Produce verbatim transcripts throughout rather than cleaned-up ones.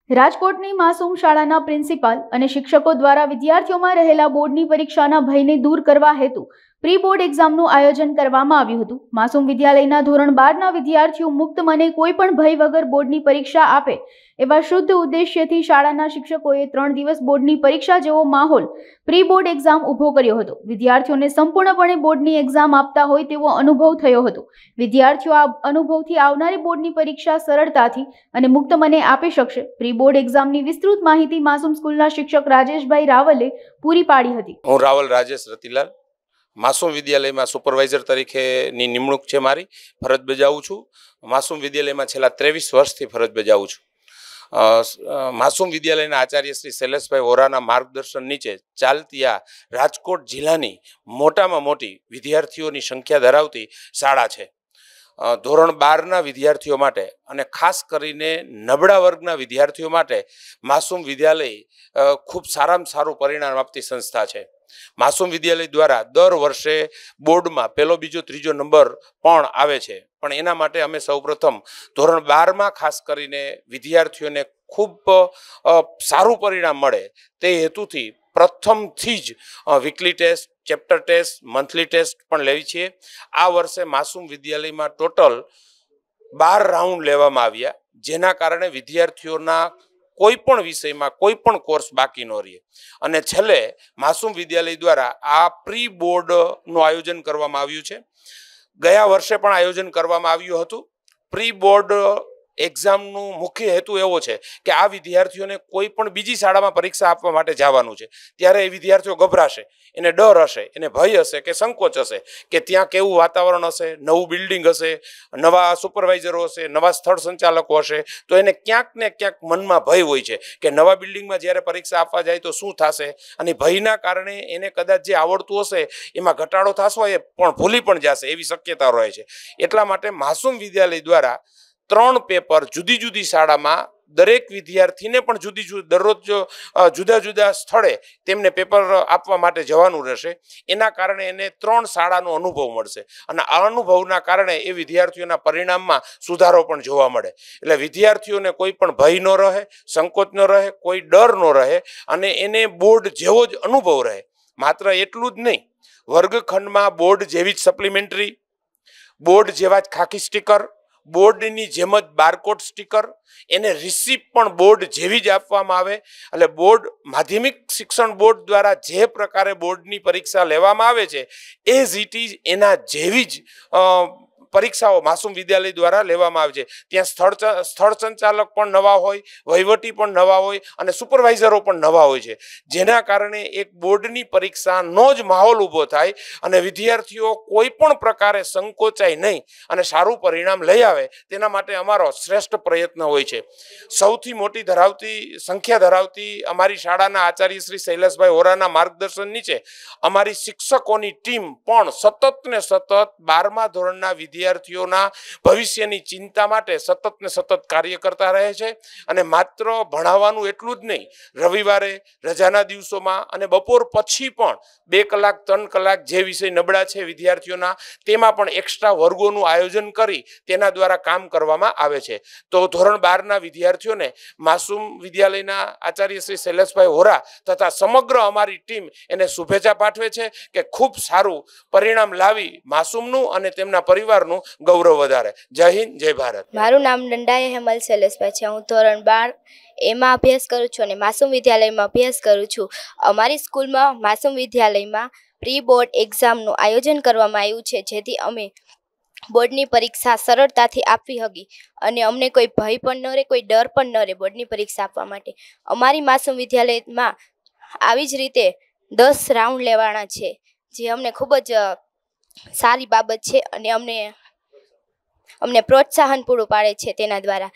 રાજકોટની માસૂમ શાળાના પ્રિન્સિપાલ અને શિક્ષકો દ્વારા વિદ્યાર્થીઓમાં રહેલા બોર્ડની પરીક્ષાના ભયને દૂર કરવા હેતુ પ્રી બોર્ડ એક્ઝામનું આયોજન કરવામાં આવ્યું હતું। માસૂમ વિદ્યાલયના ધોરણ બાર ના વિદ્યાર્થીઓ મુક્ત મને કોઈ પણ ભય વગર બોર્ડની પરીક્ષા આપે એવા શુદ્ધ ઉદ્દેશ્યથી શાળાના શિક્ષકોએ ત્રણ દિવસ બોર્ડની પરીક્ષા જેવો માહોલ પ્રી બોર્ડ એક્ઝામ ઊભો કર્યો હતો। વિદ્યાર્થીઓને સંપૂર્ણપણે બોર્ડની એક્ઝામ આપતા હોય તેવો અનુભવ થયો હતો। વિદ્યાર્થીઓ આ અનુભવથી આવનારી બોર્ડની પરીક્ષા સરળતાથી અને મુક્ત મને આપી શકશે। પ્રી બોર્ડ એક્ઝામની વિસ્તૃત માહિતી માસૂમ સ્કૂલના શિક્ષક રાજેશભાઈ રાવલે પૂરી પાડી હતી। હું રાવલ રાજેશ રતિલાલ માસૂમ વિદ્યાલયમાં સુપરવાઇઝર તરીકેની નિમણૂક છે મારી, ફરજ બજાવું છું। માસૂમ વિદ્યાલયમાં છેલ્લા ત્રેવીસ વર્ષથી ફરજ બજાવું છું। માસૂમ વિદ્યાલયના આચાર્ય શ્રી શૈલેષભાઈ વોરાના માર્ગદર્શન નીચે ચાલતી આ રાજકોટ જિલ્લાની મોટામાં મોટી વિદ્યાર્થીઓની સંખ્યા ધરાવતી શાળા છે। ધોરણ બારના વિદ્યાર્થીઓ માટે અને ખાસ કરીને નબળા વર્ગના વિદ્યાર્થીઓ માટે માસૂમ વિદ્યાલય ખૂબ સારામાં સારું પરિણામ આપતી સંસ્થા છે। માસૂમ વિદ્યાલય દ્વારા દર વર્ષે બોર્ડમાં પહેલો બીજો ત્રીજો નંબર પણ આવે છે, પણ એના માટે અમે સૌપ્રથમ ધોરણ બારમાં ખાસ કરીને વિદ્યાર્થીઓને ખૂબ સારું પરિણામ મળે તે હેતુથી પ્રથમથી જ weekly test, chapter test, monthly test પણ લેવી છીએ। આ વર્ષે માસૂમ વિદ્યાલયમાં ટોટલ બાર રાઉન્ડ લેવામાં આવ્યા, જેના કારણે વિદ્યાર્થીઓના કોઈ પણ વિષયમાં કોઈ પણ કોર્સ બાકી ન રહે। અને છેલ્લે માસૂમ વિદ્યાલય દ્વારા આ પ્રી બોર્ડનું આયોજન કરવામાં આવ્યું છે। ગયા વર્ષે પણ આયોજન કરવામાં આવ્યું હતું। પ્રી બોર્ડ એક્ઝામનું મુખ્ય હેતુ એવો છે કે આ વિદ્યાર્થીઓને કોઈ પણ બીજી શાળામાં પરીક્ષા આપવા માટે જવાનું છે, ત્યારે એ વિદ્યાર્થીઓ ગભરાશે, એને ડર હશે, એને ભય હશે કે સંકોચ હશે કે ત્યાં કેવું વાતાવરણ હશે, નવું બિલ્ડિંગ હશે, નવા સુપરવાઇઝરો હશે, નવા સ્થળ સંચાલકો હશે, તો એને ક્યાંક ને ક્યાંક મનમાં ભય હોય છે કે નવા બિલ્ડિંગમાં જ્યારે પરીક્ષા આપવા જાય તો શું થશે, અને ભયના કારણે એને કદાચ જે આવડતું હશે એમાં ઘટાડો થશે, એ પણ ભૂલી પણ જશે એવી શક્યતા રહે છે। એટલા માટે માસૂમ વિદ્યાલય દ્વારા ત્રણ પેપર જુદી જુદી શાળામાં દરેક વિદ્યાર્થીને પણ જુદી જુદી દરરોજ જુદા જુદા સ્થળે તેમને પેપર આપવા માટે જવાનું રહેશે। એના કારણે એને ત્રણ શાળાનો અનુભવ મળશે અને આ અનુભવના કારણે એ વિદ્યાર્થીઓના પરિણામમાં સુધારો પણ જોવા મળે। એટલે વિદ્યાર્થીઓને કોઈ પણ ભય ન રહે, સંકોચ ન રહે, કોઈ ડર ન રહે અને એને બોર્ડ જેવો જ અનુભવ રહે। માત્ર એટલું જ નહીં, વર્ગખંડમાં બોર્ડ જેવી જ સપ્લિમેન્ટરી, બોર્ડ જેવા જ ખાકી સ્ટીકર, બોર્ડની જેમ જ બારકોડ સ્ટીકર, એને રિસિપ્ટ પણ બોર્ડ જેવી જ આપવામાં આવે। એટલે બોર્ડ માધ્યમિક શિક્ષણ બોર્ડ દ્વારા જે પ્રકારે બોર્ડની પરીક્ષા લેવામાં આવે છે એ જ ઇટ ઇઝ એના જેવી જ પરીક્ષાઓ માસૂમ વિદ્યાલય દ્વારા લેવામાં આવે છે। ત્યાં સ્થળ સ્થળ સંચાલક પણ નવા હોય, વહીવટી પણ નવા હોય અને સુપરવાઇઝરો પણ નવા હોય છે, જેના કારણે એક બોર્ડની પરીક્ષાનો જ માહોલ ઊભો થાય અને વિદ્યાર્થીઓ કોઈ પણ પ્રકારે સંકોચાય નહીં અને સારું પરિણામ લઈ આવે, તેના માટે અમારો શ્રેષ્ઠ પ્રયત્ન હોય છે। સૌથી મોટી ધરાવતી સંખ્યા ધરાવતી અમારી શાળાના આચાર્ય શ્રી શૈલેષભાઈ વોરાના માર્ગદર્શન નીચે અમારી શિક્ષકોની ટીમ પણ સતત ને સતત બારમા ધોરણના વિદ્યાર્થીઓના ભવિષ્યની ચિંતા માટે સતત ને સતત કાર્ય કરતા રહે છે। અને માત્ર ભણાવવાનું એટલું જ નહીં, રવિવારે, રજાના દિવસોમાં અને બપોર પછી પણ બે કલાક ત્રણ કલાક જે વિષય નબળા છે વિદ્યાર્થીઓના, તેમાં પણ એક્સ્ટ્રા વર્ગોનું આયોજન કરી તેના દ્વારા કામ કરવામાં આવે છે। તો ધોરણ બારના વિદ્યાર્થીઓને માસૂમ વિદ્યાલયના આચાર્ય શ્રી શૈલેષભાઈ વોરા તથા સમગ્ર અમારી ટીમ એને શુભેચ્છા પાઠવે છે કે ખૂબ સારું પરિણામ લાવી માસૂમનું અને તેમના પરિવારનું ગૌરવ વધારે। જય હિન્દ, જય ભારત। મારું નામ દંડાય હેમલ શૈલેષભાઈ છે। હું ધોરણ બાર એમાં અભ્યાસ કરું છું અને માસૂમ વિદ્યાલયમાં અભ્યાસ કરું છું। અમારી સ્કૂલમાં માસૂમ વિદ્યાલયમાં પ્રી બોર્ડ એક્ઝામનું આયોજન કરવામાં આવ્યું છે, જેથી અમે બોર્ડની પરીક્ષા સરળતાથી આપવી હતી અને અમને કોઈ ભય પણ ન રહે, કોઈ ડર પણ ન રહે બોર્ડની પરીક્ષા આપવા માટે। અમારી માસૂમ વિદ્યાલયમાં આવી જ રીતે દસ રાઉન્ડ લેવાના છે, જે અમને ખૂબ જ સારી બાબત છે અને અમને અમને પ્રોત્સાહન પૂરું પાડે છે। તેના દ્વારા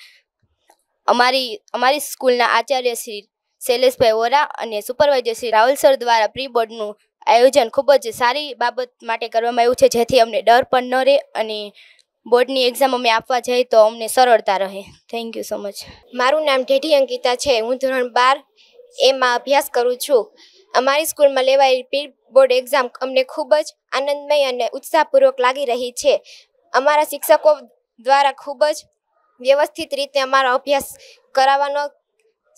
અમારી અમારી સ્કૂલના આચાર્ય શ્રી શૈલેષભાઈ વોરા અને સુપરવાઇઝર શ્રી રાવલ સર દ્વારા પ્રી બોર્ડનું આયોજન ખૂબ જ સારી બાબત માટે કરવામાં આવ્યું છે, જેથી અમને ડર પણ ન રહે અને બોર્ડની એક્ઝામ અમે આપવા જઈએ તો અમને સરળતા રહે। Thank you so much. મારું નામ ઢેઢી અંકિતા છે। હું ધોરણ બાર એમાં અભ્યાસ કરું છું। અમારી સ્કૂલમાં લેવાયેલી પ્રી બોર્ડ એક્ઝામ અમને ખૂબ જ આનંદમય અને ઉત્સાહપૂર્વક લાગી રહી છે। અમારા શિક્ષકો દ્વારા ખૂબ જ વ્યવસ્થિત રીતે અમારો અભ્યાસ કરાવવાનો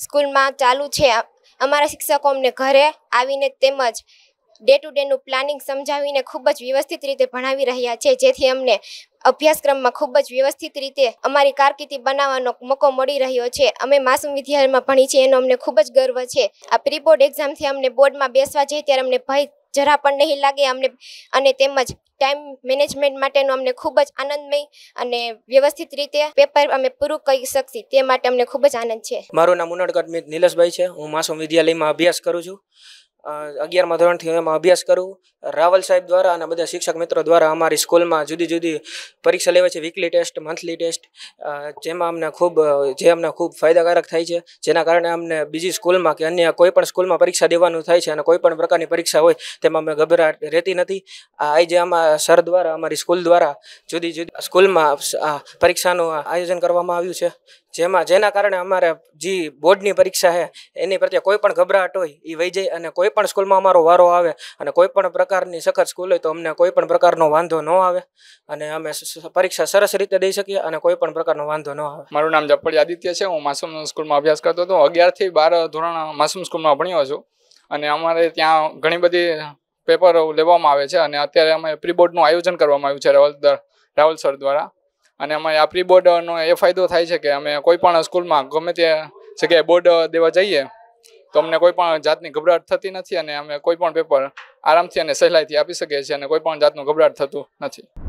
સ્કૂલમાં ચાલુ છે. અમારા શિક્ષકો અમને ઘરે આવીને તેમજ ડે ટુ ડેનું પ્લાનિંગ સમજાવીને ખૂબ જ વ્યવસ્થિત રીતે ભણાવી રહ્યા છે, જેથી અમને અભ્યાસક્રમમાં ખૂબ જ વ્યવસ્થિત રીતે અમારી કારકિર્દી બનાવવાનો મોકો મળી રહ્યો છે. અમે માસૂમ વિદ્યાલયમાં ભણી છે એનો અમને ખૂબ જ ગર્વ છે. આ પ્રી બોર્ડ એક્ઝામથી અમને બોર્ડમાં બેસવા જઈએ ત્યારે અમને ભય જરા પણ નહીં લાગે અમને, અને તેમજ ટાઈમ મેનેજમેન્ટ માટેનો અમને ખૂબ જ આનંદમય અને વ્યવસ્થિત રીતે પેપર અમે પૂરું કરી શકીએ તે માટે અમને ખૂબ જ આનંદ છે. મારું નામ ઉનડકટ મિત નિલેશભાઈ છે. હું માસૂમ વિદ્યાલયમાં અભ્યાસ કરું છું. અગિયારમા ધોરણથી એમાં અભ્યાસ કરું. રાવલ સાહેબ દ્વારા અને બધા શિક્ષક મિત્રો દ્વારા અમારી સ્કૂલમાં જુદી જુદી પરીક્ષા લેવાય છે, વીકલી ટેસ્ટ, મંથલી ટેસ્ટ, જેમાં અમને ખૂબ જે અમને ખૂબ ફાયદાકારક થાય છે, જેના કારણે અમને બીજી સ્કૂલમાં કે અન્ય કોઈ પણ સ્કૂલમાં પરીક્ષા દેવાનું થાય છે અને કોઈ પણ પ્રકારની પરીક્ષા હોય તેમાં અમે ગભરાટ રહેતી નથી. આજે આમાં સર દ્વારા અમારી સ્કૂલ દ્વારા જુદી જુદી સ્કૂલમાં પરીક્ષાનું આયોજન કરવામાં આવ્યું છે, જેમાં જેના કારણે અમારે જે બોર્ડની પરીક્ષા છે એની પ્રત્યે કોઈ પણ ગભરાટ હોય એ વહી જાય, અને કોઈ પણ સ્કૂલમાં અમારો વારો આવે અને કોઈ પણ પ્રકારની સખત સ્કૂલ હોય તો અમને કોઈ પણ પ્રકારનો વાંધો ન આવે અને અમે પરીક્ષા સરસ રીતે દઈ શકીએ અને કોઈ પણ પ્રકારનો વાંધો ન આવે. મારું નામ જપડી આદિત્ય છે. હું માસૂમ સ્કૂલમાં અભ્યાસ કરતો હતો. અગિયારથી બાર ધોરણ માસૂમ સ્કૂલમાં ભણ્યો છું અને અમારે ત્યાં ઘણી બધી પેપર લેવામાં આવે છે અને અત્યારે અમે પ્રી બોર્ડનું આયોજન કરવામાં આવ્યું છે રાવલ રાવલ સર દ્વારા. અને અમે આ પ્રી બોર્ડનો એ ફાયદો થાય છે કે અમે કોઈ પણ સ્કૂલમાં ગમે તે જગ્યાએ બોર્ડ દેવા જઈએ તો અમને કોઈ પણ જાતની ગભરાટ થતી નથી અને અમે કોઈ પણ પેપર આરામથી અને સહેલાઈથી આપી શકીએ છીએ અને કોઈ પણ જાતનું ગભરાટ થતું નથી.